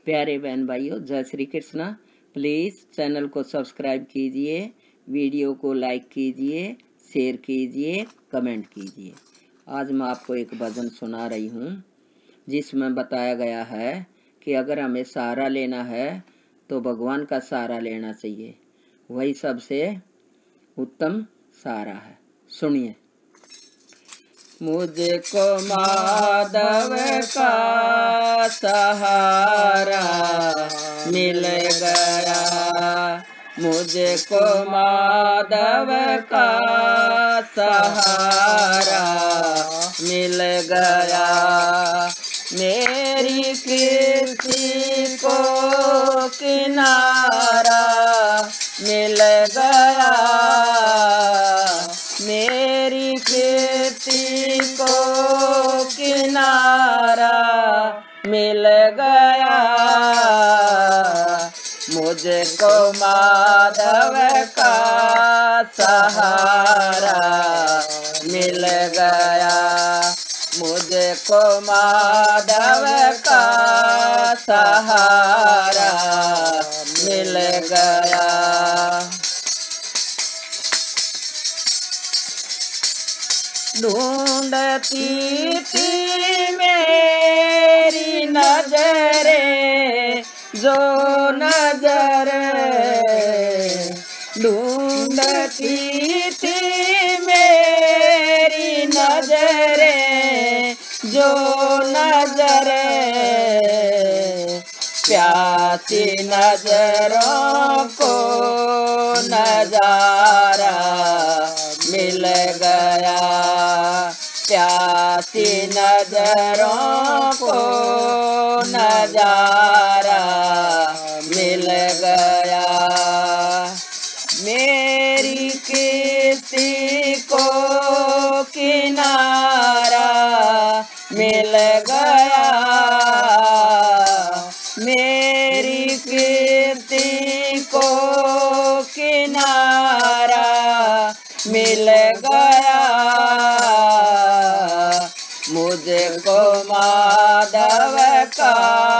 प्यारे बहन भाइयों, जय श्री कृष्णा। प्लीज़ चैनल को सब्सक्राइब कीजिए, वीडियो को लाइक कीजिए, शेयर कीजिए, कमेंट कीजिए। आज मैं आपको एक भजन सुना रही हूँ जिसमें बताया गया है कि अगर हमें सहारा लेना है तो भगवान का सहारा लेना चाहिए, वही सबसे उत्तम सहारा है। सुनिए। मुझको माधव का सहारा मिल गया, मुझको माधव का सहारा मिल गया। मेरी कीर्ति को किनारा मिल गया, मेरी कीर्ति को किनारा मिल गया। मुझको माधव का सहारा मिल गया, मुझको माधव का सहारा मिल गया। ढूंढती थी मेरी नजरें जो नजर, ढूंढती थी मेरी नजरें जो नजर, प्यासी नजरों को नजारा मिल गया, प्यासी नजरों को नजारा मिल गया। मेरी कीर्ति को किनारा मिल गया, मेरी कीर्ति को किनारा मिल गया। मुझको माधव का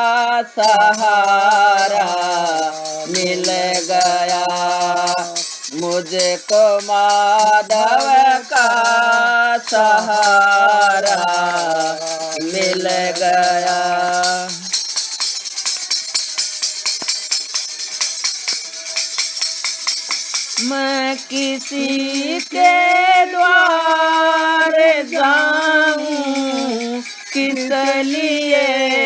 सहारा मिल गया, मुझको माधव का सहारा मिल गया। मैं किसी के द्वार जाऊं किस लिए,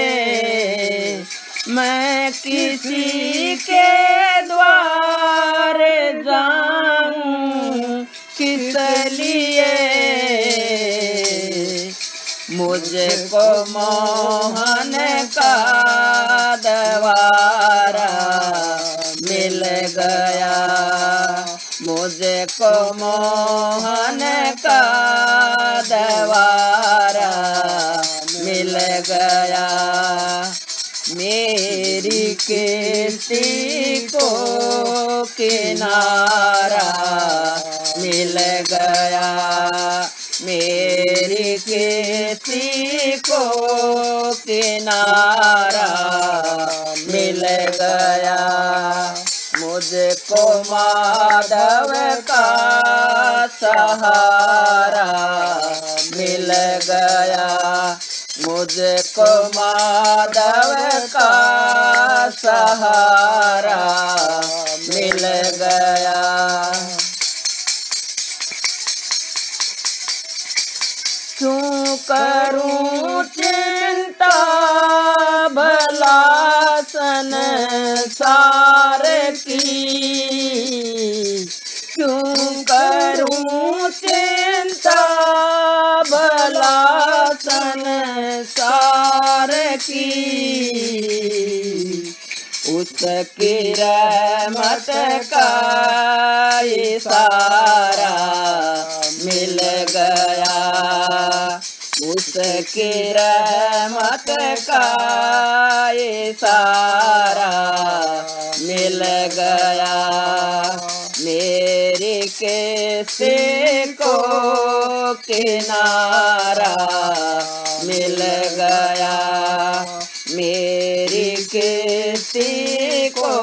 मैं किसी के द्वार जाऊं किस लिए। मुझको मोहन का द्वारा मिल गया, मुझको मोहन का द्वारा मिल गया। मेरी कीर्ति को किनारा मिल गया, मेरी कीर्ति को किनारा मिल गया। मुझको माधव का सहारा मिल गया, मुझको माधव का सहारा मिल गया। क्यों करूं चिंता भला संसार की, क्यों करूं चिंता भला संसार की। उसकी रहमत का इशारा मिल गया, उसकी रहमत का इशारा मिल गया। मेरी किसी को किनारा मिल गया, मेरी किसी को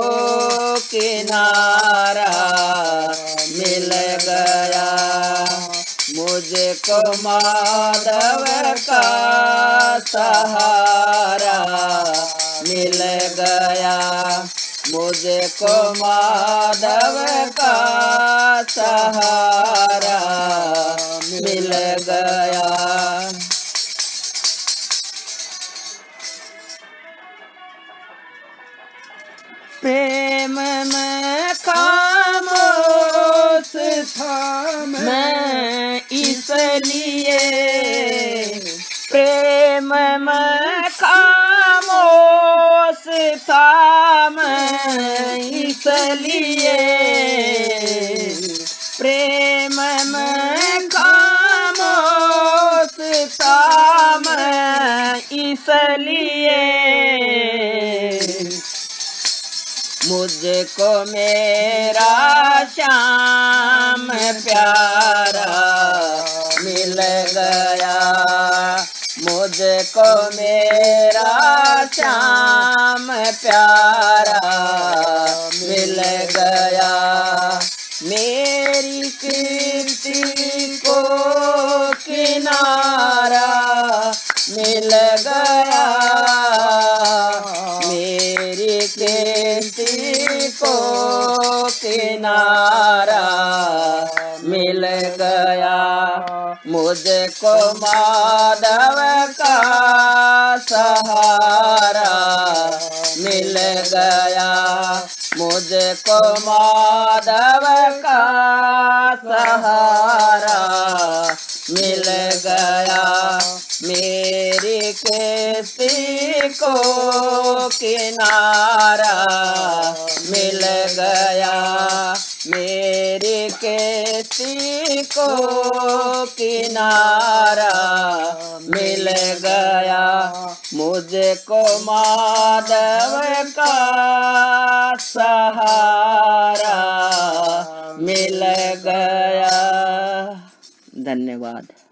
किनारा मिल गया, मुझको माधव का सहारा मिल गया, मुझको माधव का सहारा मिल गया। प्रेम में खामोश था मैं इसलिए, प्रेम में खामोश था मैं इसलिए, प्रेम में खामोश था मैं इसलिए, मुझको मेरा श्याम प्यारा मिल गया, मुझको मेरा श्याम प्यारा मिल गया, मेरी कीर्ति को किनारा मिल गया, मेरी कीर्ति को किनारा मिल गया, मुझको माधव का सहारा मिल गया, मुझको माधव का सहारा मिल गया, मेरी किसी को किनारा मिल गया, मेरी किसी को किनारा मिल गया, मुझको माधव का सहारा मिल गया। धन्यवाद।